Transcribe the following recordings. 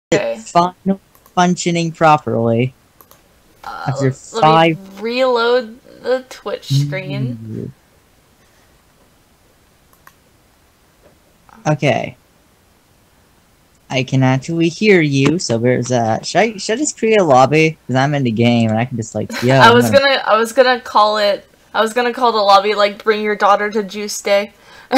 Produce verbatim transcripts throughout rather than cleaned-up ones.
Okay. Final functioning properly. Uh, After let five. me reload the Twitch screen. Okay. I can actually hear you, so there's that. Should I should I just create a lobby? Because I'm in the game and I can just like yeah. I I'm was gonna... gonna I was gonna call it I was gonna call the lobby like bring your daughter to Juice Day.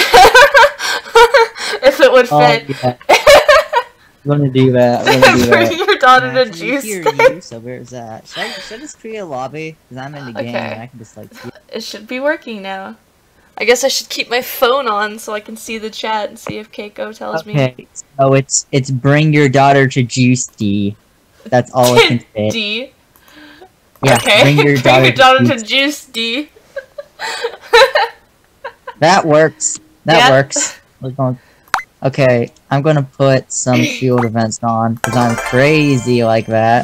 If it would fit. Oh, yeah. I'm gonna do that. I'm gonna do that. Bring your daughter I to can Juice hear Day. you, so there's that. Should I should I just create a lobby? Because I'm in the game Okay. and I can just like yeah. It should be working now. I guess I should keep my phone on so I can see the chat and see if Keiko tells okay. me. Okay, so it's it's bring your daughter to Juice D. That's all I can say. D. Yeah, Okay. bring your daughter, bring your daughter to, to Juice D. That works. That Yep. works. We're going. Okay, I'm gonna put some field events on because I'm crazy like that.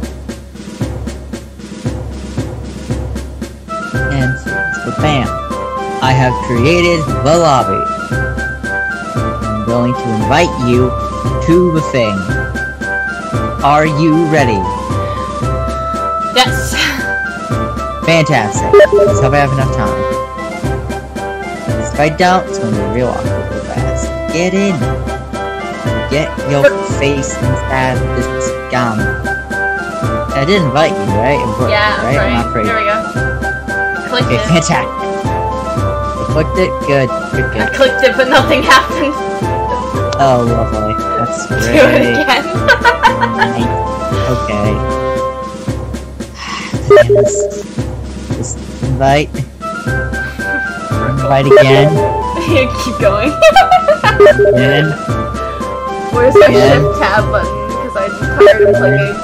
And so bam, I have created the lobby. I'm going to invite you to the thing. Are you ready? Yes. Fantastic. Let's hope I have enough time. If I don't, it's gonna be real awkward real fast. Get in. Get your face inside this gum. I did invite you, right? It worked, Yeah, right? right. I'm not crazy. There we go. Clicked Okay, it. fantastic. You clicked it? Good. Good, I good. clicked it, but nothing happened. Oh, lovely. That's Do great. it again. Okay. Yes. Just invite. Invite again. You keep going. Again. Where's the Again. shift tab button? Because I'm tired of clicking.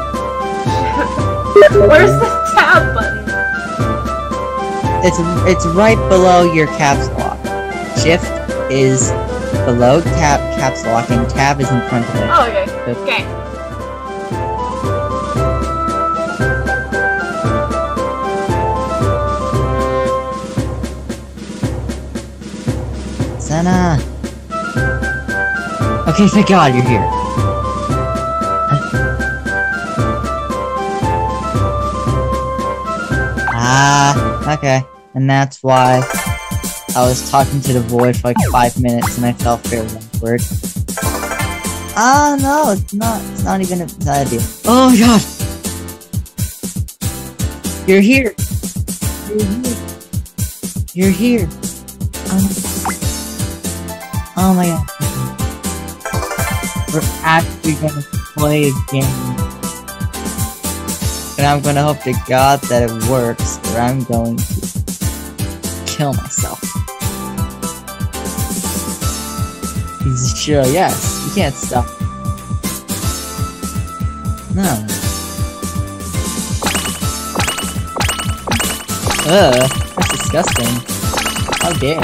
Where's the tab button? It's it's right below your caps lock. Shift is below tab caps lock and tab is in front of it. Oh, okay. So- Okay. Sena. Okay, thank God you're here. Ah, okay. And that's why I was talking to the void for like five minutes and I felt fairly awkward. Ah, no, it's not. It's not even a bad idea. Oh my God! You're here. You're here. You're here. Oh my, oh my God. We're actually gonna play a game. And I'm gonna hope to God that it works, or I'm going to kill myself. He's sure, yes. You can't stop. No. Ugh, that's disgusting. How dare.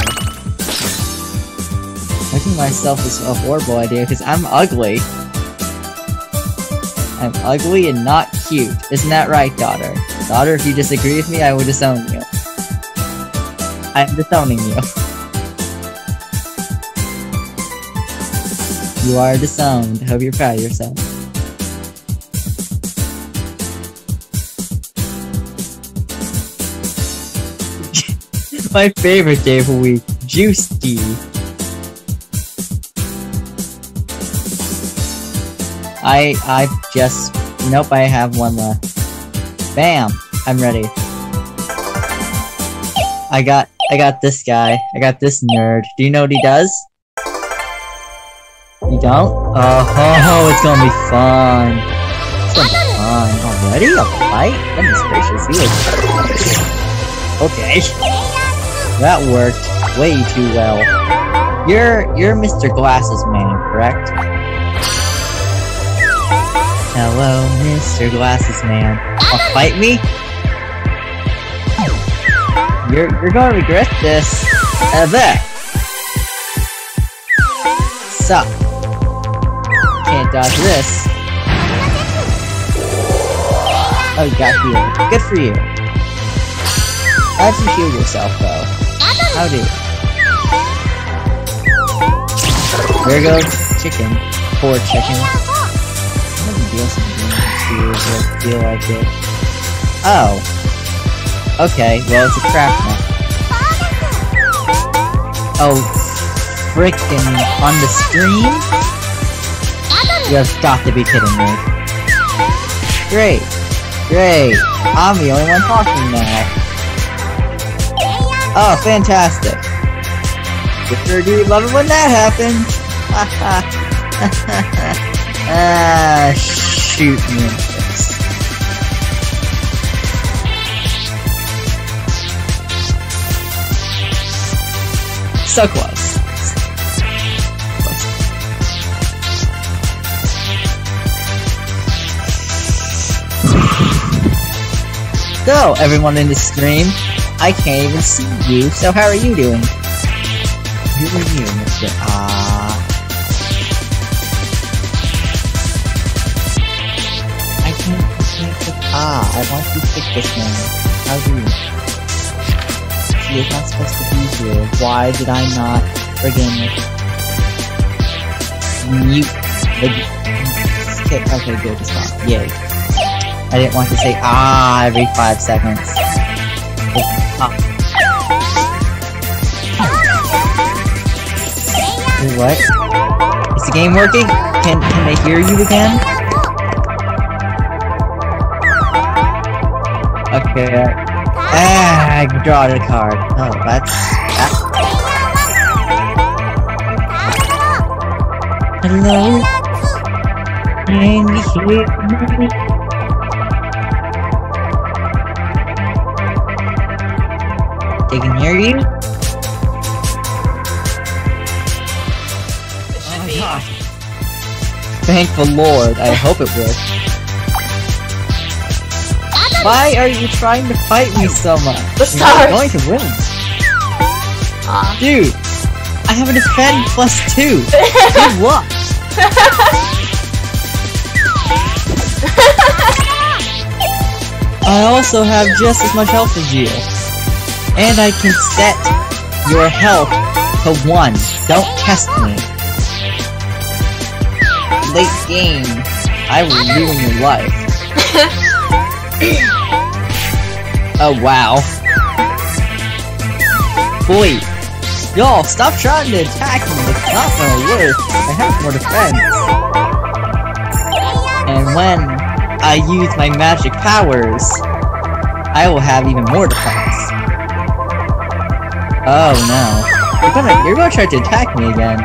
Making myself is a horrible idea because I'm ugly. I'm ugly and not cute. Isn't that right, daughter? Daughter, if you disagree with me, I will disown you. I'm disowning you. You are disowned. Hope you're proud of yourself. My favorite day of the week. Juice tea. I, I just, nope, I have one left. Bam! I'm ready. I got, I got this guy. I got this nerd. Do you know what he does? You don't? Oh, ho, ho, it's gonna be fun. It's gonna be fun. Already? A fight? Goodness gracious, he was... Okay. That worked way too well. You're, you're Mister Glasses Man, correct? Hello, Mister Glasses Man. Oh, fight me? You're you're gonna regret this. Uh, there. Suck. Can't dodge this. Oh, you got healed. Good for you. How'd you heal yourself, though? How do? There goes chicken. Poor chicken. to like, feel like it. Oh. Okay, well it's a trap now. Oh, frickin' on the stream? You have got to be kidding me. Great. Great. I'm the only one talking now. Oh, fantastic. You sure do love it when that happens. Ah, shoot me in the face. So close. So, everyone in the stream, I can't even see you, so how are you doing? Who are you, Mister Ah? I can't pick Ah, I want to pick this one. How do you? She is not supposed to be here. Why did I not friggin' mute the skip? Okay, good, it's not. Yay. I didn't want to say ah every five seconds. Ah. Wait, what? Is the game working? Can can they hear you again? Okay. Ah, I draw the card. Oh, that's that. Hello? Can you hear me? They can hear you? Oh my god. Thank the Lord. I hope it works. Why are you trying to fight me so much? The You're not stars. going to win. Aw. Dude, I have a defend plus two. Good luck. I also have just as much health as you. And I can set your health to one. Don't test me. Late game, I will ruin your life. Oh wow. Boy, y'all, stop trying to attack me. It's not gonna work. I have more defense. And when I use my magic powers, I will have even more defense. Oh no. You're gonna you're gonna try to attack me again.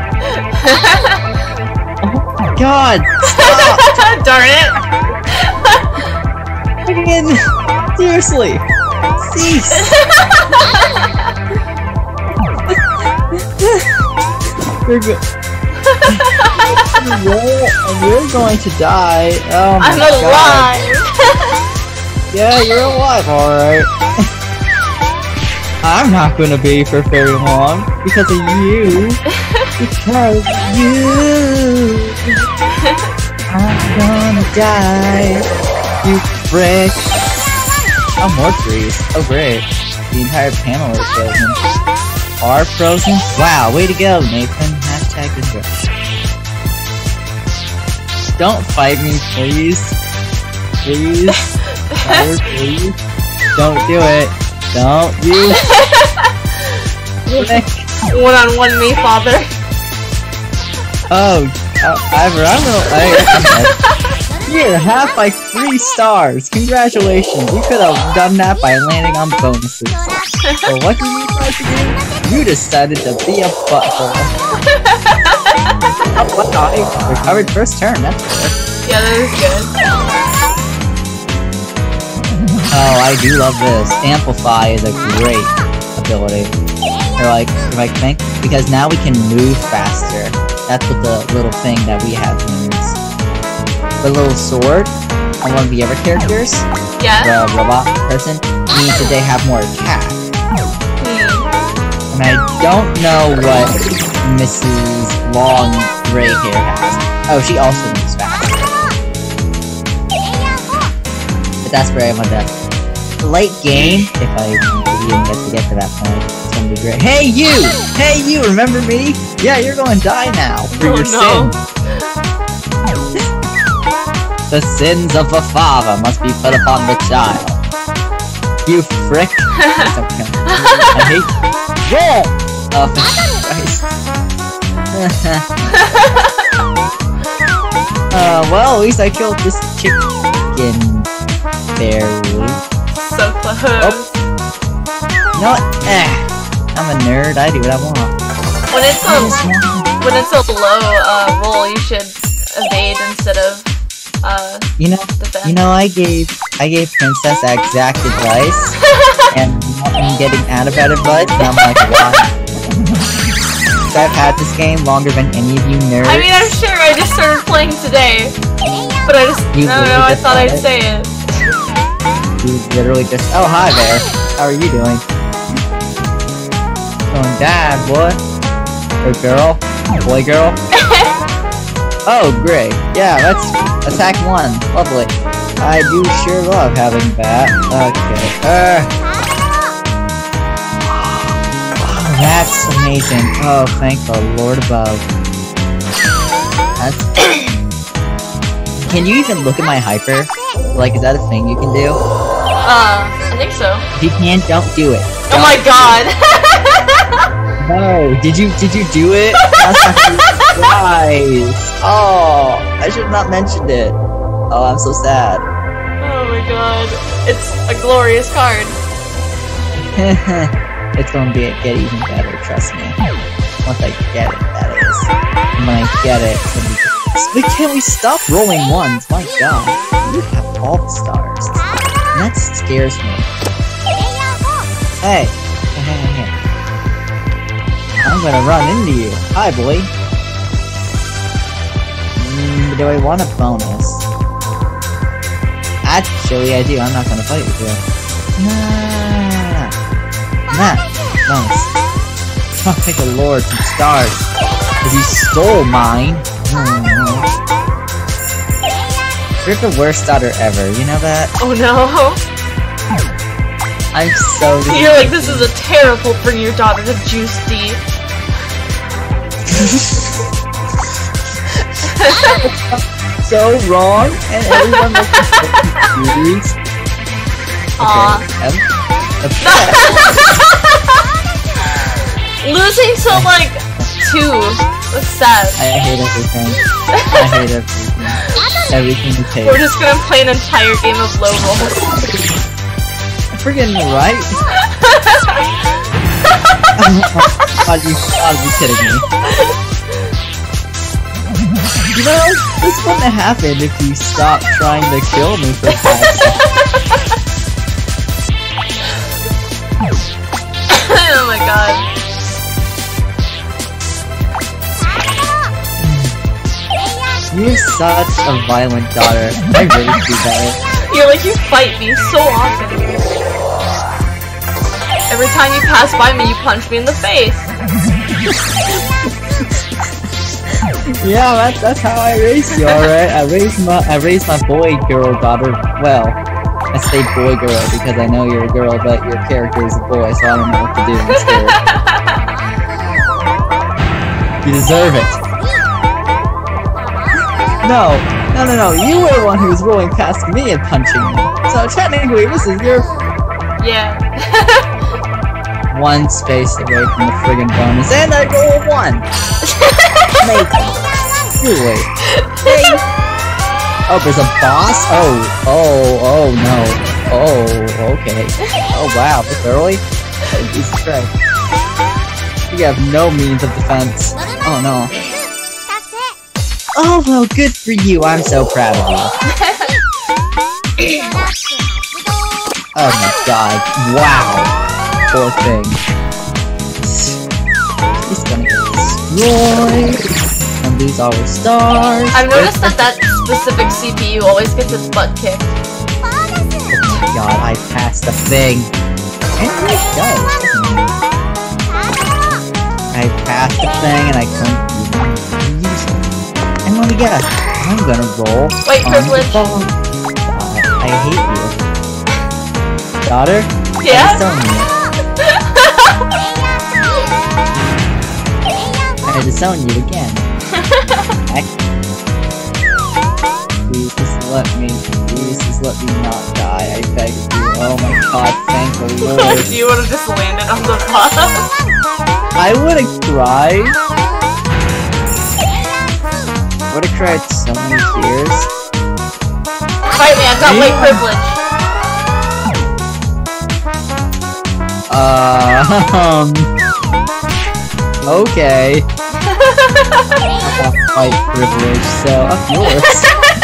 Oh my god! Stop! Darn it! Again! Seriously! Cease! You're good. You're going to die. Oh my I'm god. alive! Yeah, you're alive, alright. I'm not gonna be for very long because of you. Because of you. I'm gonna die. You frick. Oh, more trees. Oh, great. The entire panel is frozen. Are frozen? Wow, way to go, Nathan. Hashtag is rush. Don't fight me, please. Please. Fire, please. Don't do it. Don't you. One on one me, father. Oh, uh, Ivor, I'm gonna. I, Here, half by three stars. Congratulations. You could have done that by landing on bonuses. So what did you try to do? You decided to be a butthole. Oh, what the? Recovered first turn. That's good. Yeah, that is good. Oh, I do love this. Amplify is a great ability. Or like, if I think, because now we can move faster. That's what the little thing that we have means. The little sword on one of the other characters, Yeah? the robot person, means that they have more attack. Hmm. And I don't know what Missus Long Gray Hair has. Oh, she also moves faster. But that's where I want that. Late game, if I even get to get to that point, it's gonna be great. Hey you! Hey you! Remember me? Yeah, you're gonna die now for Oh, your no. sin. The sins of a father must be put upon the child. You frick! I hate. Yeah. Oh, Christ. uh, well, at least I killed this chicken. Barely. So close. Oh. You know what? Eh. I'm a nerd. I do what I want. When it's a when it's a low uh, roll, you should evade instead of uh. You know. Defend. You know, I gave I gave Princess exact advice, and I'm getting out of that advice, and I'm like, why? I've had this game longer than any of you nerds. I mean, I'm sure. I just started playing today, but I just You I don't know. I thought I'd it. say it. You literally just. Oh, hi there. How are you doing? Going down, boy. Or girl? Boy, girl? Oh, great. Yeah, let's attack one. Lovely. I do sure love having that. Okay. Uh. Oh, that's amazing. Oh, thank the Lord above. That's... Can you even look at my hyper? Like, is that a thing you can do? Uh, I think so. If you can't, don't do it. Oh my god! No, did you did you do it? That's nice. Oh, I should have not mentioned it. Oh, I'm so sad. Oh my god. It's a glorious card. It's gonna be get even better, trust me. Once I get it, that is. And when I get it, it's gonna be but can we stop rolling ones? My god. You have all the stars. And that scares me. Hey. Hey, hey, hey. I'm gonna run into you. Hi, boy. Mm, do I want a bonus? Actually, I do. I'm not gonna fight with you. Nah. Nah. Bonus. Oh, thank the Lord, some stars. Because he stole mine. Mm. You're the worst daughter ever. You know that? Oh no. I'm so. You're like, this is a terrible bring your daughter to Juice D. So wrong, and everyone looks so confused. Aww. Okay. Losing to like two was sad. I hate everything. I hate everything. Everything you take. We're just gonna play an entire game of low rolls. Freaking right? God, you gotta be kidding me. You know, this wouldn't have happened if you stopped trying to kill me for five seconds. Oh my god. You're such a violent daughter. I really do better. You're like, you fight me so often. Every time you pass by me, you punch me in the face. Yeah, that's that's how I raised you, alright? I raised my I raised my boy girl daughter well. I say boy girl because I know you're a girl, but your character is a boy, so I don't know what to do instead. You deserve it. No, no, no, no. You were the one who was rolling past me and punching me. So technically, this is your Yeah. one space away from the friggin' bonus, and I roll one. Amazing. Wait. Hey. Oh, there's a boss? Oh, oh, oh no. Oh, okay. Oh wow, this early? Oh, Jesus Christ. You have no means of defense. Oh no. Oh well, good for you. I'm so proud of you. Oh my god. Wow. Poor thing. He's gonna get destroyed. And lose all the stars. I've noticed that that specific C P U always gets its butt kicked. Oh my god, I passed the thing. And it does, doesn't it? I passed the thing and I couldn't even use it. And let me guess, I'm gonna roll. Wait, on privilege. the ball. God, I hate you. Daughter? Yeah? I disown you. I disown you again. Heck. Use this let me, please, just let me not die, I beg of you. Oh my god, thank the Lord. You would have just landed on the bottom. I would have cried. Would have cried so many tears. Fight me, I've got white privilege. Uh, um... Okay. I got white privilege, so up yours.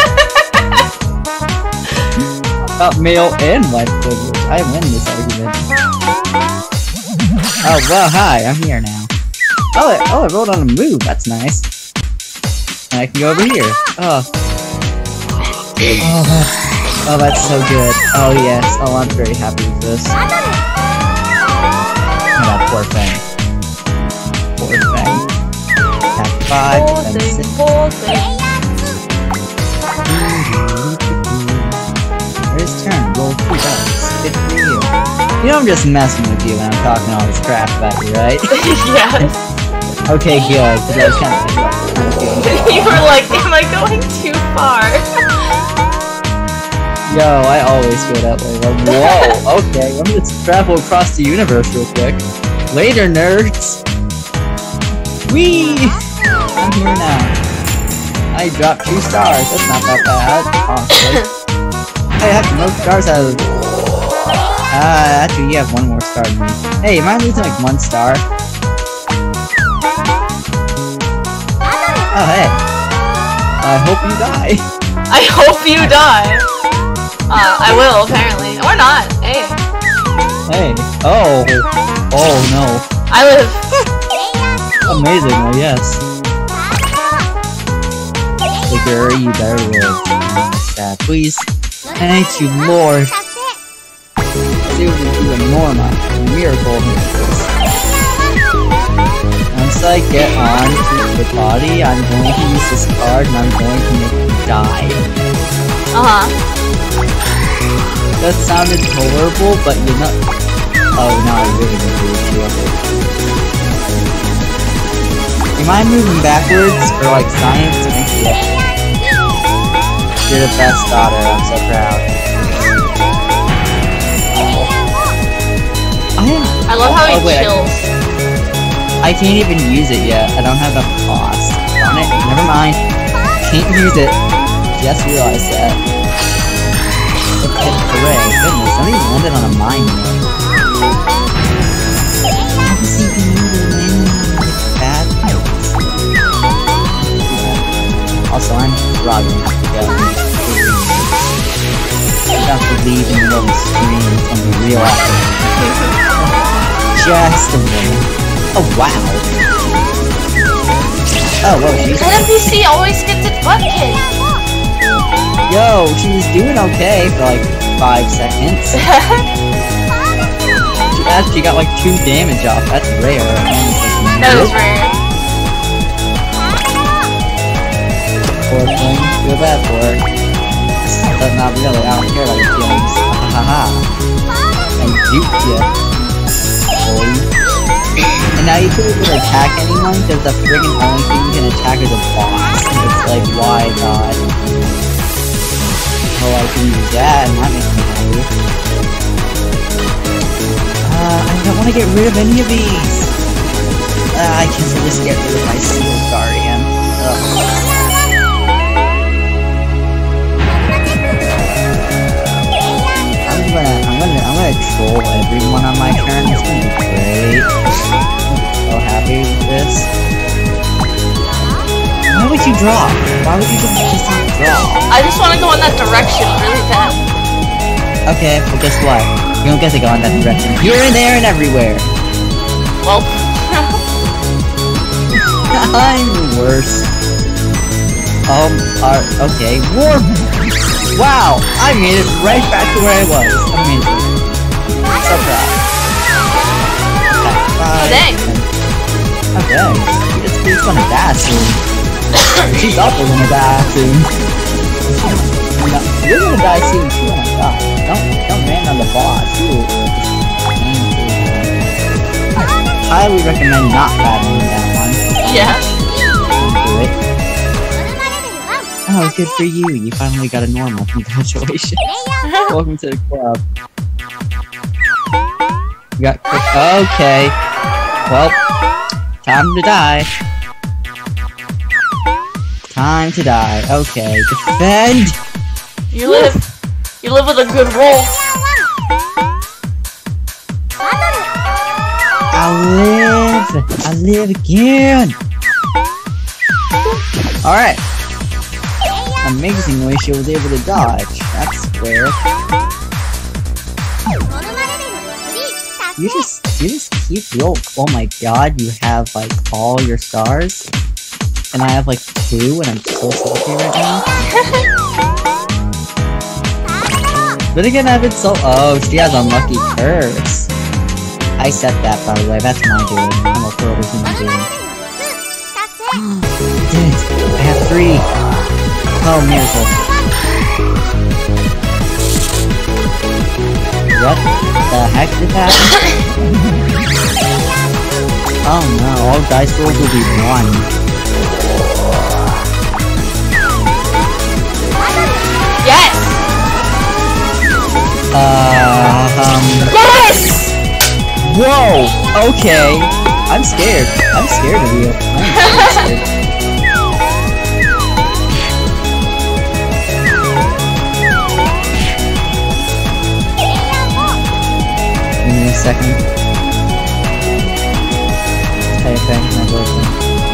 Got male and white privilege. I win this argument. Oh, well, hi, I'm here now. Oh, I, oh, I rolled on a move. That's nice. And I can go over here. Oh. Oh, oh, that's so good. Oh, yes. Oh, I'm very happy with this. Oh, that poor thing. Poor thing. Attack five, Poor then thing, six. poor thing. His turn. Roll two dice. Good for you. You know I'm just messing with you when I'm talking all this crap about you, right? Yes. Okay, good. Because I was kind of thinking You were like, am I going too far? Yo, I always feel that way. Like, whoa, okay, let me just travel across the universe real quick. Later, nerds! Whee! I'm here now. I dropped two stars. That's not that bad. Honestly. I have no stars out of... Ah, uh, actually, you have one more star than me. Hey, am I losing like one star? Oh, hey. I hope you die. I hope you die. Uh, I will, apparently. Or not. Hey. Hey. Oh. Oh, no. I live. Amazingly, yes. Figure, you better live. Sad, please. Thank you, Lord. It would do a normal miracle. Once I get on to the body, I'm going to use this card and I'm going to make it die. Uh-huh. That sounded horrible, but you're not... Oh, no, I really didn't do it. Am I moving backwards for, like, science? Thank you. You're the best daughter, I'm so proud. I love how he oh, wait, chills. I, I can't even use it yet. I don't have enough cost on it. Never mind. Can't use it. Just realized that. Okay, hooray. Goodness, somebody landed on a mine yet. Obviously, you landing on bad things. Also, I'm Robin. Go. I have to leave in the middle of the screen and be real active. Just a minute. Oh, wow. Oh, whoa, she's... That N P C always gets its butt kicked. Yo, she was doing okay for like five seconds. She actually got like two damage off. That's rare. That was rare. Poor thing. Feel bad for her. But not really. I don't care about your feelings. Ha ha ha. I duped you. And now you can't even attack anyone because the friggin' only thing you can attack is a boss. It's like, why not? Oh, I can use that and that makes me happy. Uh, I don't want to get rid of any of these. Uh, I guess I'll just get rid of my Seal Guardian. Ugh. I'm gonna, I'm gonna, I'm gonna troll everyone on my turn. It's gonna be great. I'm so happy with this. Why would you draw? Why would you just, just not draw? I just want to go in that direction really bad. Okay, but guess what? You don't get to go in that direction. Here and there and everywhere. Well. I'm the worst. Um, are, okay, warm. Wow, I made it right back to where I was. Amazing. So proud. Oh, dang. Oh, dang. It's, it's gonna die soon. She's also gonna die soon. No, you're gonna die soon too, oh my god. Don't, don't land on the boss. You highly recommend not battling that one. Yeah. Don't do it. Oh, Oh, good for you. You finally got a normal. Congratulations. Welcome to the club. You got okay. Well, time to die. Time to die. Okay, defend. You live. You live with a good roll. I live. I live again. All right. Amazingly, she was able to dodge. That's rare. You just, you just keep roll. Oh my god, you have like all your stars, and I have like two, and I'm so salty right now. But again, I've been so. Oh, she has unlucky curse. I set that, by the way. That's my doing. I'm a horrible human being. I did it. I have three. Oh, miracle. What the heck did that? Oh no, all dice rolls will be one. Yes! Uh, um... Yes! Whoa! Okay. I'm scared. I'm scared of you. I'm scared. Give me a second. Hey, okay, my boyfriend.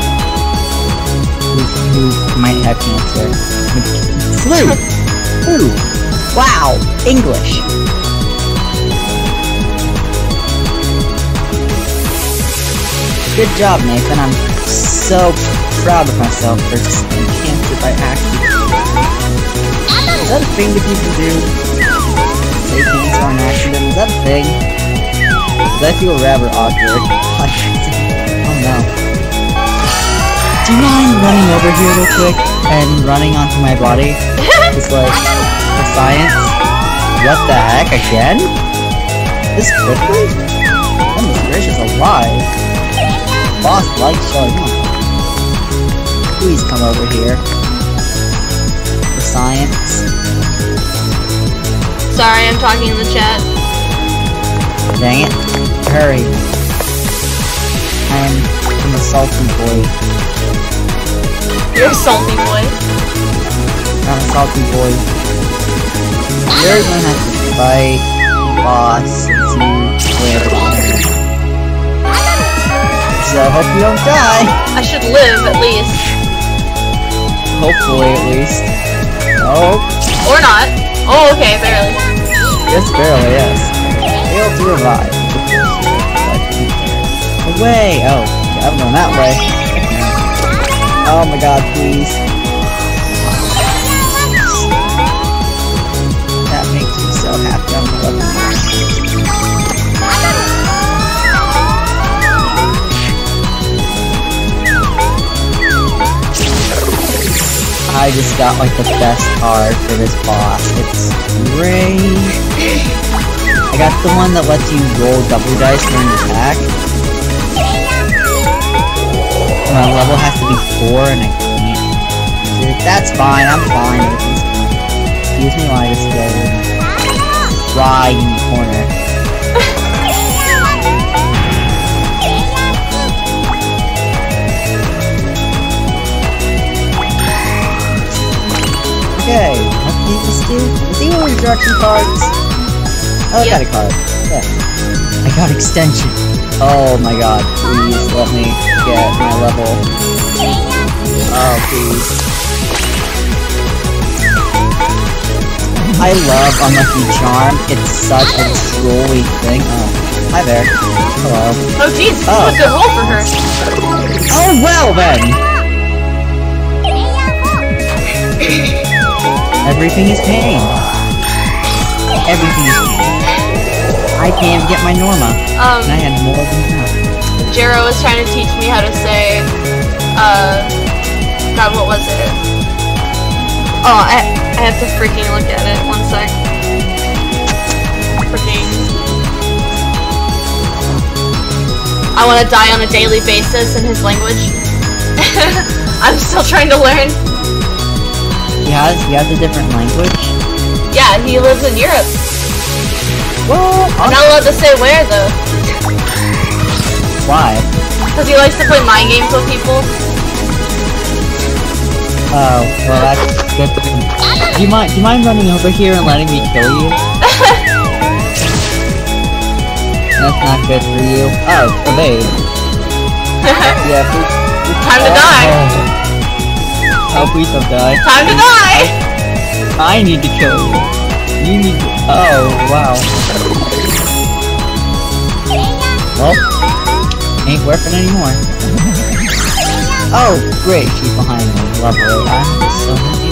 Who, who might have cancer. Flu! Flu! Wow! English! Good job, Nathan. I'm so proud of myself for just getting cancer by accident. Is that a thing that people do? Say cancer on accident? Is that a thing? Because I feel rather awkward. Like, oh no. Do you mind running over here real quick and running onto my body? Just like, for science? What the heck, again? This quickly? Goodness gracious alive. Boss likes showing up. Please come over here. For science. Sorry, I'm talking in the chat. Dang it. Hurry. I'm, I'm a salty boy. You're a salty boy. I'm a salty boy. You're gonna have to fight boss to clear the So I hope you don't die. I should live at least. Hopefully, at least. Oh. Or not. Oh, okay, barely. Just barely, yes. Failed to revive. Away! Oh, yeah, I'm going that way. Oh my god, please. That makes me so happy. I'm loving that. I just got like the best card for this boss. It's great. I got the one that lets you roll double dice during the attack. My level has to be four and I can't. Dude, that's fine, I'm fine. Excuse me while I just go cry in the corner. Okay, what did this do? Is he one of the direction cards? Oh, I got a card. Yeah. I got extension. Oh my god, please let me get my level. Oh, please. I love Unlucky Charm. It's such a trolly thing. Oh, hi there. Hello. Oh jeez, this Oh. is a good roll for her. Oh, well then! Everything is pain. Everything is pain. I can't even get my Norma. Um, And I had more than enough. Jero was trying to teach me how to say, uh, God, what was it? Oh, I, I have to freaking look at it. One sec. Freaking. I want to die on a daily basis in his language. I'm still trying to learn. He has he has a different language? Yeah, he lives in Europe. Well, I'm not allowed to say where though. Why? Because he likes to play mind games with people. Oh, well that's good for him. Do you mind do you mind running over here and letting me kill you? That's not good for you. Oh, evade. Yeah, please, please. Time to oh. die. Oh, please don't die. Time to die! I need to kill you. You need to... Oh, wow. Well, ain't working anymore. Oh, great, she's behind me. Lovely. I'm so happy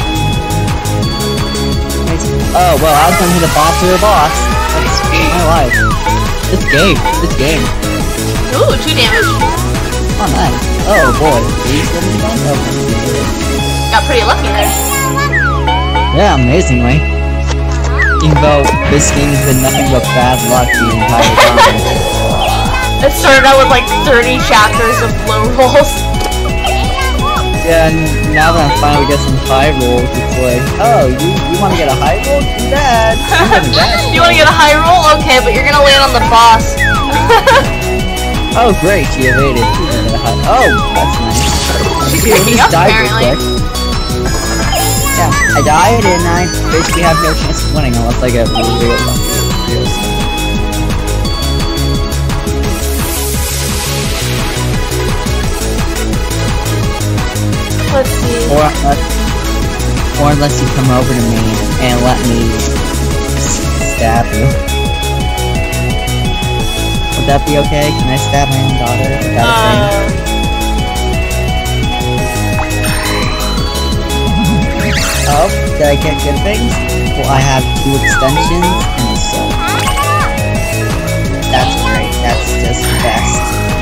about that. Oh, well, I was gonna hit a boss or a boss. That's my life. This game. This game. Ooh, two damage. Oh, nice. Oh, boy. Please let me done? Oh, got pretty lucky there. yeah, amazingly. Even though this game has been nothing but bad luck the entire time. It started out with like thirty chapters of low rolls. Yeah, and now that I'm finally getting some high rolls, it's like, oh, you you want to get a high roll? Do that. You want to get a high roll? Okay, but you're gonna land on the boss. Oh, great, she evaded. She didn't get a high. Oh, that's nice. She's Okay, picking just up died real apparently. quick. Yeah, I died and I basically have no chance of winning unless I get really, really lucky. Let's see. Or unless, or unless you come over to me and let me stab you. Would that be okay? Can I stab my own daughter? Is that a thing? Uh, Oh, did I get good things? Well, I have two extensions and a soul. That's great. That's just the best.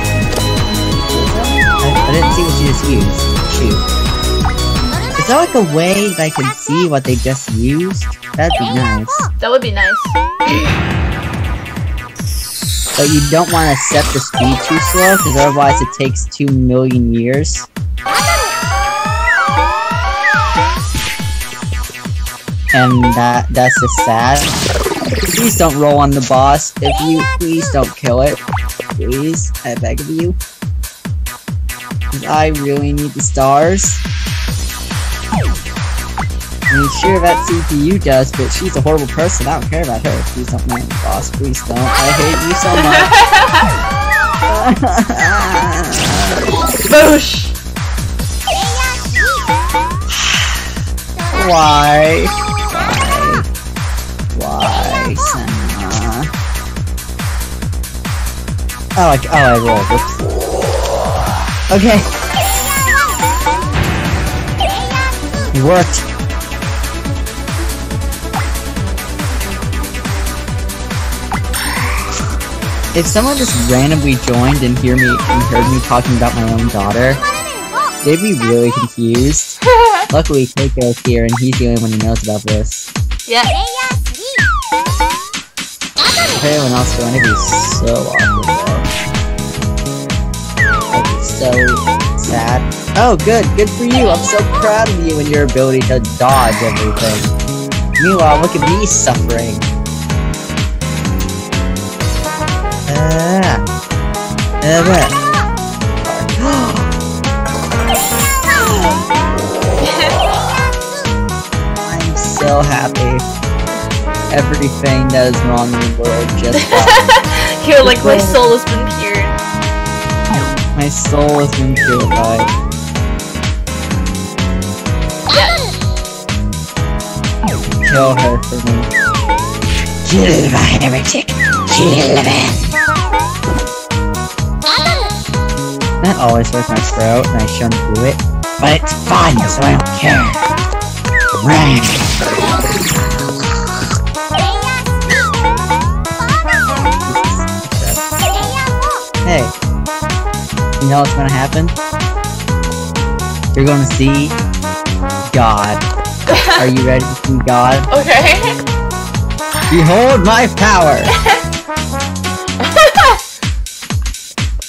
I, I didn't see what you just used. Shoot. Is there like a way that I can see what they just used? That'd be nice. that would be nice. But you don't want to set the speed too slow, because otherwise it takes two million years. And that that's just sad. Please don't roll on the boss. If you please don't kill it. Please, I beg of you. Because I really need the stars. I mean, sure that C P U does, but she's a horrible person. I don't care about her. Please don't mind the boss. Please don't. I hate you so much. Boosh! Why? Why, Sena? Oh, I, oh, I rolled. Oops. Okay. It worked. If someone just randomly joined and hear me and heard me talking about my own daughter, they'd be really confused. Luckily, Keiko's here, and he's the only one who knows about this. Yeah. Everyone else is going to be so awkward, though. Like, it's so sad. Oh, good. Good for you. I'm so proud of you and your ability to dodge everything. Meanwhile, look at me suffering. Ah. Uh, what? I'm so happy. Everything that is wrong in the world just stopped. You're like, my soul has been cured. My soul has been purified. Yeah. Kill her for me. Kill my heretic. Kill them. That always hurts my throat, and I shouldn't do it. But it's fun, so I don't care. Right. Hey, you know what's gonna happen? You're gonna see God. Are you ready to see God? Okay. Behold my power!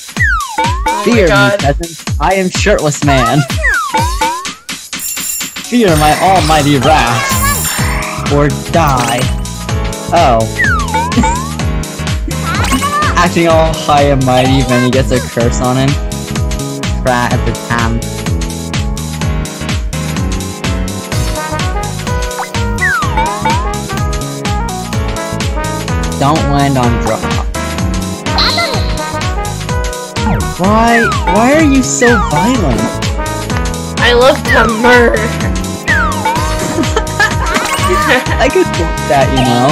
Oh Fear my me, God. peasants. I am shirtless man. fear my almighty wrath. Or die. Oh. Acting all high and mighty, then he gets a curse on him. Frat at the time. Don't land on drop. Why? Why are you so violent? I love to murder. I could think that, you know.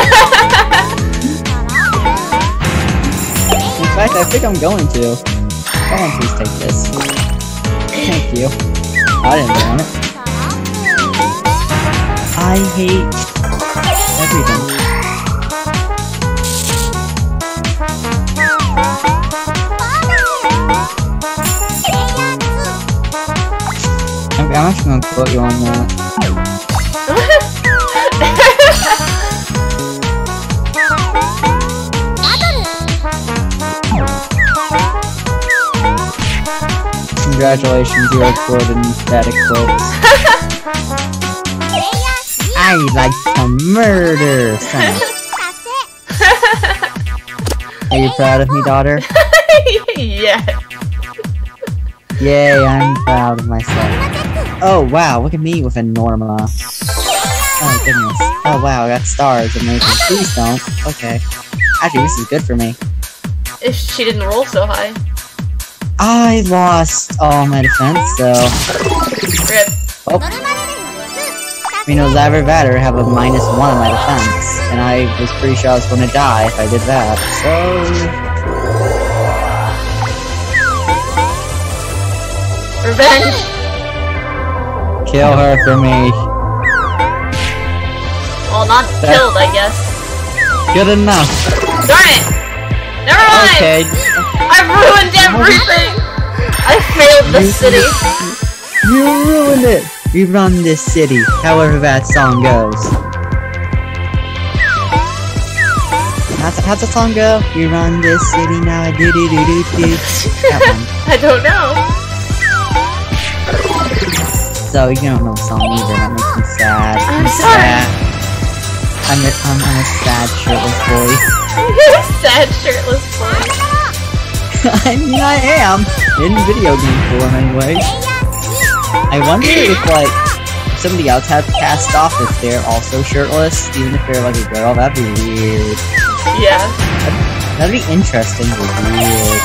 In fact, I think I'm going to. Someone please take this. Thank you. I didn't want it. I hate everything. I'm actually gonna quote you on that. Congratulations, you are quoted in static quotes. I like to murder Sena. Are you proud of me, daughter? Yeah. Yay, I'm proud of myself. Oh wow, look at me with a Norma. Oh goodness. Oh wow, I got stars. Amazing. Please don't. Okay. Actually, this is good for me. If she didn't roll so high. I lost all my defense, so... Rip. Oh. You know, Zyber Vader have a minus one on my defense, and I was pretty sure I was gonna die if I did that, so... Revenge! Kill her for me. Well, not That's... killed, I guess. Good enough. Darn it! Never mind! Okay. I ruined everything! I failed the you, city. You ruined it! We run this city, however that song goes. How's, how's the song go? We run this city now, I do do do do do. That one. I don't know. So, you don't know the song either, that makes me sad. I'm, I'm sorry. sad. I'm a, I'm, I'm a sad shirtless boy. You're a sad shirtless boy. I mean, I am! In video game form, anyway. I wonder if, like, somebody else had cast off if they're also shirtless, even if they're, like, a girl. That'd be weird. Yeah. That'd, that'd be interesting, but weird.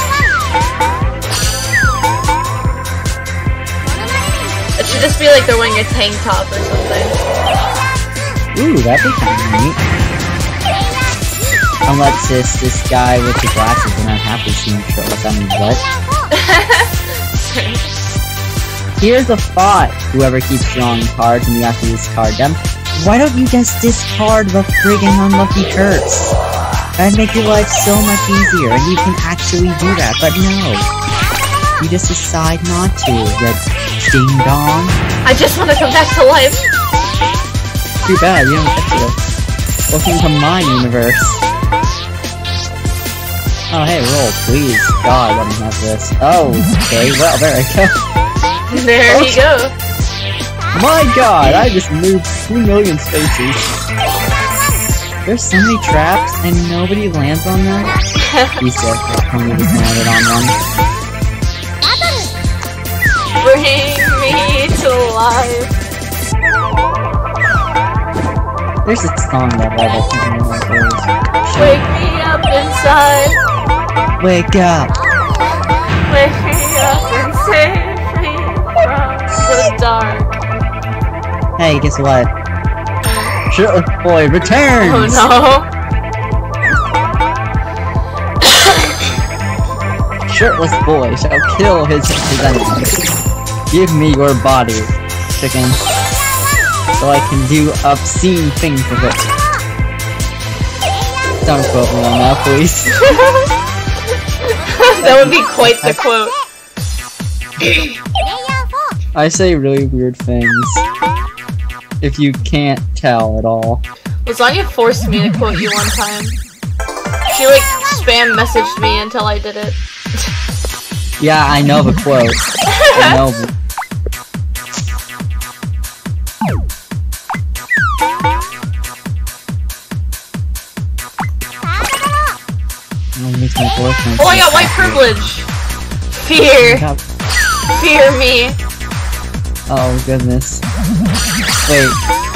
It should just be like they're wearing a tank top or something. Ooh, that'd be kind of neat. Unless it's this guy with the glasses and I'm happy seeing shirtless. I mean, what? Here's a thought, whoever keeps drawing cards and you have to discard them. Why don't you just discard the friggin' unlucky curse? That'd make your life so much easier, and you can actually do that, but no. You just decide not to, you ding dong. I just want to come back to life. Too bad, you don't get to. Welcome to my universe. Oh hey, roll, please. God, let me have this. Oh, okay, well, there I go. There you go. My god, I just moved two million spaces. There's so many traps, and nobody lands on them. He's dead. Somebody just landed on one. Bring me to life. There's a song that I can't remember what it is. Wake me up inside. Wake up! Wake me up and save me from the dark. Hey, guess what? Shirtless boy returns! Oh no! Shirtless boy shall kill his, his enemies. Give me your body, chicken, so I can do obscene things with it. Don't quote me on that, please. That would be quite the quote. I say really weird things. If you can't tell at all. Lasagna forced me to quote you one time. She like spam messaged me until I did it. Yeah, I know the quote. I know. my boyfriend. Oh, I got white privilege! Fear! Got... Fear me! Oh goodness. Wait.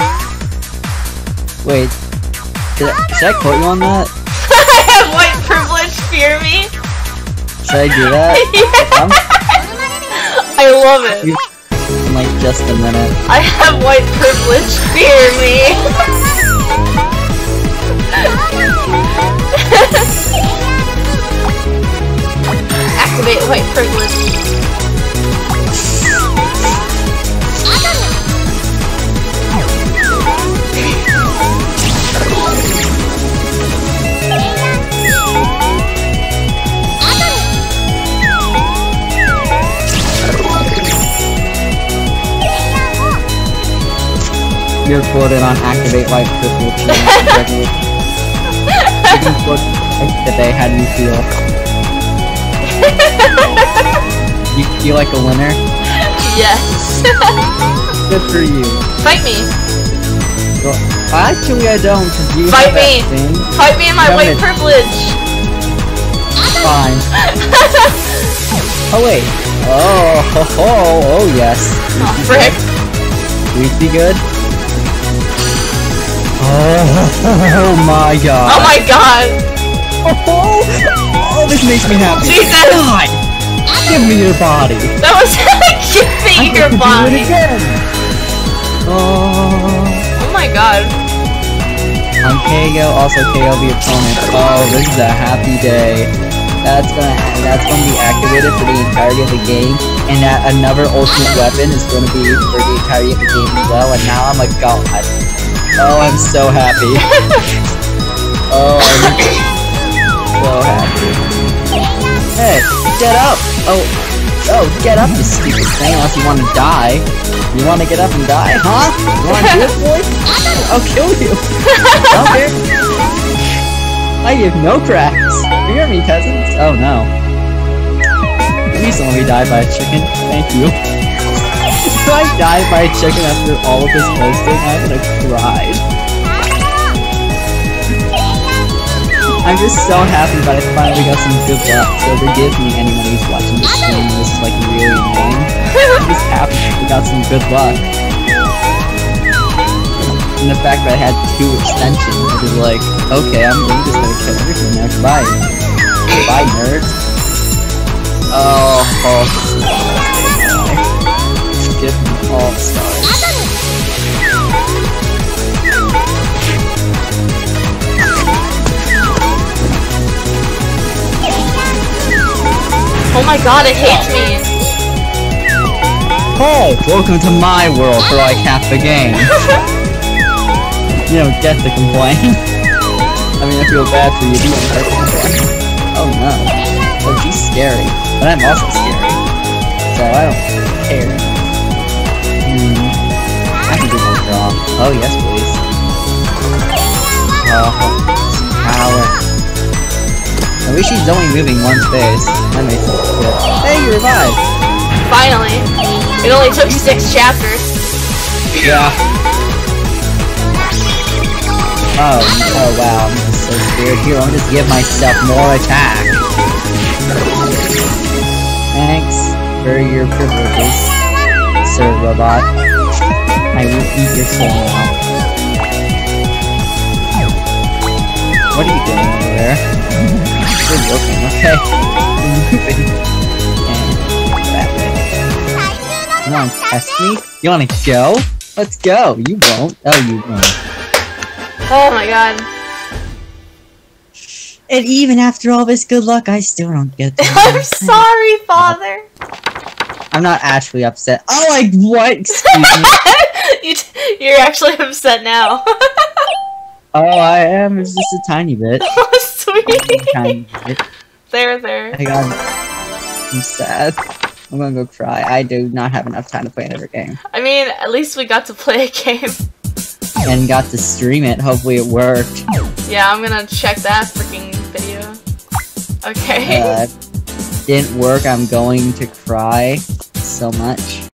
Wait. Did I, should I quote you on that? I have white privilege, fear me! Should I do that? Yeah. I love it! You, in like just a minute. I have white privilege, fear me! Activate white privilege. You're quoted on activate white privilege. You can quote today. How do you feel? You feel like a winner? Yes. Good for you. Fight me. Well, actually, I don't. Cause you Fight have that me. thing. Fight me in my You white have it. privilege. Fine. Oh wait. Oh, ho, ho. Oh yes. Oh, frick. We be good. Oh my god. Oh my god. Oh, oh, this makes me happy. Jesus. God, give me your body. That was give me I your get to body. do it again. Oh. Oh my god. On K O, also K O the opponent. Oh, this is a happy day. That's gonna that's gonna be activated for the entirety of the game, and that another ultimate weapon is gonna be for the entirety of the game as well. And now I'm a god. Oh, I'm so happy. Oh, I'm so happy. Hey, get up! Oh, oh, get up, you stupid thing, unless you want to die. You want to get up and die, huh? You want to do it, boy? I'll kill you. Okay. I give no cracks. You hear me, peasants? Oh, no. Please let me die by a chicken. Thank you. If I die by a chicken after all of this posting, I'm gonna cry. I'm just so happy that I finally got some good luck, so forgive me anyone who's watching this stream. This is like really annoying. I'm just happy that we got some good luck. And the fact that I had two extensions, it was like, okay, I'm, I'm just gonna kill everything now. Goodbye. Goodbye, nerd. Oh, oh. Give me all the stars. Oh my god, it hates me. Oh, welcome to my world for like half the game. You don't get to complain. I mean, I feel bad for you being complain. Oh no. Oh, she's scary. But I'm also scary. So I don't care. Hmm. I can do no draw. Oh, yes, please. Oh, power. At least she's only moving one space. That makes it good. Hey, you revived! Finally. It only took six chapters. Yeah. Oh, oh wow, I'm just so scared. Here, I'll just give myself more attack. Thanks for your privileges, Sir Robot. I will eat your soul now. What are you doing over there? You're looking, okay. You're moving. And that way. You wanna test me? You wanna go? Let's go! You won't. Oh, you won't. Oh my god. And even after all this good luck, I still don't get that. I'm sorry, Father. I'm not actually upset. Oh, like what? Excuse me. you t you're actually upset now. Oh, I am. It's just a tiny bit. Oh, sweet. Tiny bit. There, there. I got. I'm sad. I'm gonna go cry. I do not have enough time to play another game. I mean, at least we got to play a game. And got to stream it. Hopefully it worked. Yeah, I'm gonna check that freaking video. Okay. Uh, didn't work. I'm going to cry so much.